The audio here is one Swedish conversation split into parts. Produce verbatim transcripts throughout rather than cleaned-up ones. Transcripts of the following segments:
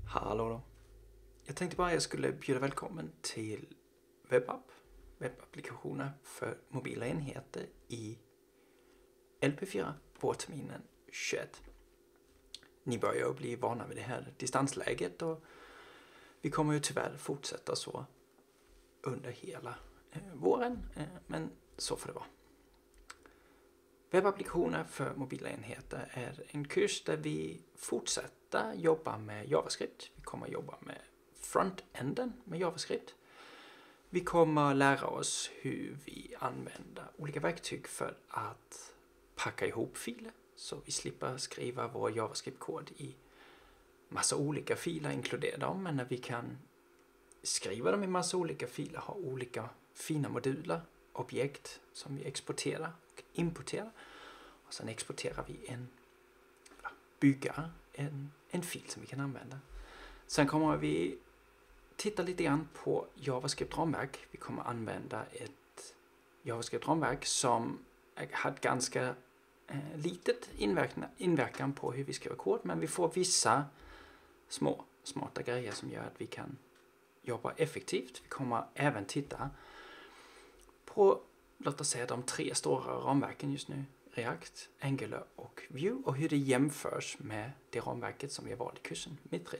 Hallå då. Jag tänkte bara att jag skulle bjuda välkommen till webbapp, webbapplikationer för mobila enheter i L P fyra vårterminen tjugoett. Ni börjar bli vana vid det här distansläget och vi kommer ju tyvärr fortsätta så under hela eh, våren, eh, men så får det vara. Webbapplikationer för mobila enheter är en kurs där vi fortsätter jobba med JavaScript. Vi kommer jobba med frontenden med JavaScript. Vi kommer lära oss hur vi använder olika verktyg för att packa ihop filer. Så vi slipper skriva vår JavaScript-kod i massa olika filer, inkludera dem. Men när vi kan skriva dem i massa olika filer, ha olika fina moduler, objekt som vi exporterar och importerar. Och sen exporterar vi en, bygga en, en fil som vi kan använda. Sen kommer vi titta lite grann på JavaScript-ramverk. Vi kommer använda ett JavaScript-ramverk som har ett ganska eh, litet inverkan, inverkan på hur vi skriver kod. Men vi får vissa små smarta grejer som gör att vi kan jobba effektivt. Vi kommer även titta på, låt oss säga, de tre stora ramverken just nu. React, Angular och Vue och hur det jämförs med det ramverket som vi har valt i kursen, Mitri.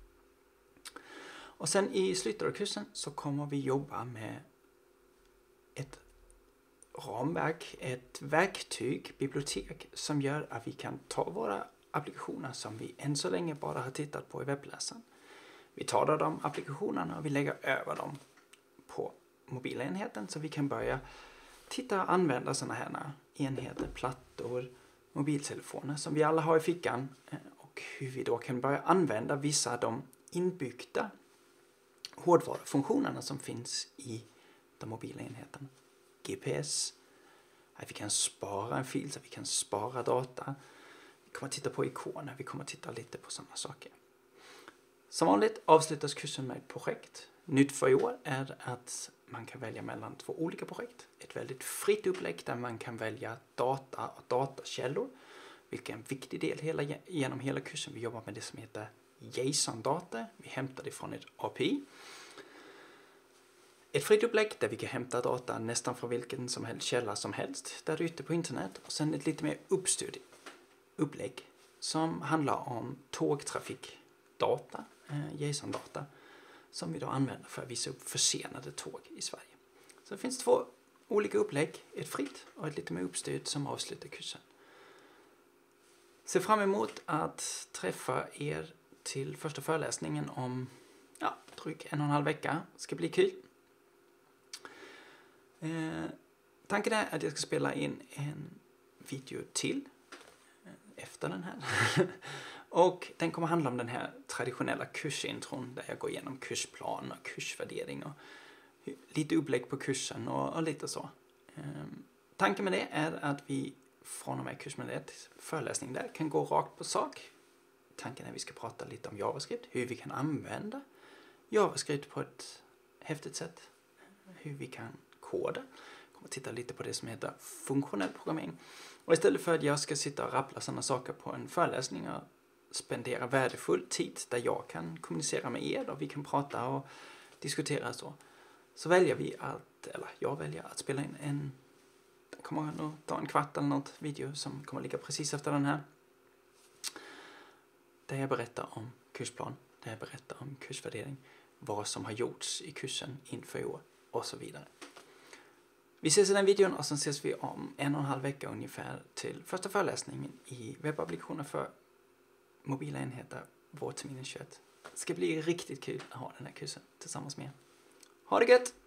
Och sen i slutet av kursen så kommer vi jobba med ett ramverk, ett verktyg, bibliotek som gör att vi kan ta våra applikationer som vi än så länge bara har tittat på i webbläsaren. Vi tar de applikationerna och vi lägger över dem på mobila enheten så vi kan börja titta och använda sådana här enheter, plattor, mobiltelefoner som vi alla har i fickan och hur vi då kan börja använda vissa av de inbyggda hårdvarufunktionerna som finns i de mobila enheterna. G P S, att vi kan spara en fil så att vi kan spara data. Vi kommer att titta på ikoner, vi kommer att titta lite på sådana saker. Som vanligt avslutas kursen med ett projekt. Nytt för i år är att man kan välja mellan två olika projekt. Ett väldigt fritt upplägg där man kan välja data och datakällor. Vilket är en viktig del hela, genom hela kursen. Vi jobbar med det som heter JSON-data. Vi hämtar det från ett A P I. Ett fritt upplägg där vi kan hämta data nästan från vilken som helst källa som helst. Där ute på internet. Och sen ett lite mer uppstyrd upplägg som handlar om tågtrafikdata, eh, JSON-data. Som vi då använder för att visa upp försenade tåg i Sverige. Så det finns två olika upplägg. Ett fritt och ett lite mer uppstyrt som avslutar kursen. Se fram emot att träffa er till första föreläsningen om ja, drygt en och en halv vecka. Det ska bli kul. Eh, tanken är att jag ska spela in en video till eh, efter den här. Och den kommer handla om den här traditionella kursintron där jag går igenom kursplan och kursvärdering och lite upplägg på kursen och, och lite så. Ehm, tanken med det är att vi från och med kurs med ett föreläsning där kan gå rakt på sak. Tanken är att vi ska prata lite om JavaScript, hur vi kan använda JavaScript på ett häftigt sätt, hur vi kan koda. Jag kommer titta lite på det som heter funktionell programmering. Och istället för att jag ska sitta och rappla sådana saker på en föreläsning och spendera värdefull tid där jag kan kommunicera med er och vi kan prata och diskutera så. Så väljer vi att, eller jag väljer att spela in en, det kommer nog ta en kvart eller något video som kommer ligga precis efter den här. Där jag berättar om kursplan, där jag berättar om kursvärdering, vad som har gjorts i kursen inför i år och så vidare. Vi ses i den videon och sen ses vi om en och en halv vecka ungefär till första föreläsningen i webbapplikationer för mobila enheter vårterminen tjugoett. Det ska bli riktigt kul att ha den här kursen tillsammans med er. Ha det gött!